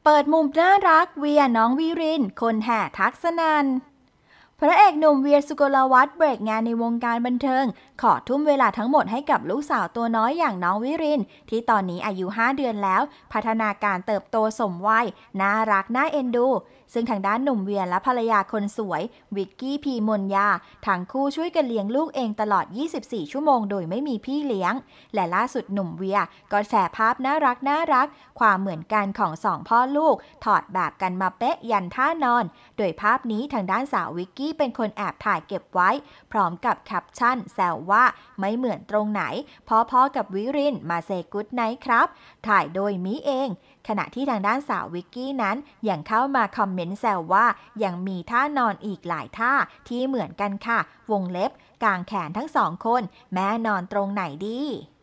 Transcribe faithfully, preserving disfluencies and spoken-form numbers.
เปิดมุมน่ารักเวียน้องวิรินคนแห่ทักษนันพระเอกหนุ่มเวียสุกลวัฒน์เบรกงานในวงการบันเทิงขอทุ่มเวลาทั้งหมดให้กับลูกสาวตัวน้อยอย่างน้องวิรินที่ตอนนี้อายุห้าเดือนแล้วพัฒนาการเติบโตสมวัยน่ารักน่าเอ็นดูซึ่งทางด้านหนุ่มเวียและภรรยาคนสวยวิกกี้พีมนยาทั้งคู่ช่วยกันเลี้ยงลูกเองตลอดยี่สิบสี่ชั่วโมงโดยไม่มีพี่เลี้ยงและล่าสุดหนุ่มเวียก็แชร์ภาพน่ารักน่ารักความเหมือนกันของสองพ่อลูกถอดแบบกันมาเป๊ะยันท่านอนโดยภาพนี้ทางด้านสาววิกกี้เป็นคนแอบถ่ายเก็บไว้พร้อมกับแคปชั่นแซวว่าไม่เหมือนตรงไหนพ่อๆกับวิรินมาเซกู๊ดไนท์ครับถ่ายโดยมิเองขณะที่ทางด้านสาววิกกี้นั้นยังเข้ามาคอมเมนต์แซวว่ายังมีท่านอนอีกหลายท่าที่เหมือนกันค่ะวงเล็บกางแขนทั้งสองคนแม่นอนตรงไหนดี